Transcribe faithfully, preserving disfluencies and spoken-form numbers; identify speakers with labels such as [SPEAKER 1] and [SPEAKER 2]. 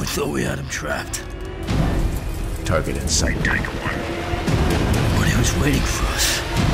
[SPEAKER 1] thought we had him trapped.
[SPEAKER 2] Target in sight, Tiger One.
[SPEAKER 1] But he was waiting for us.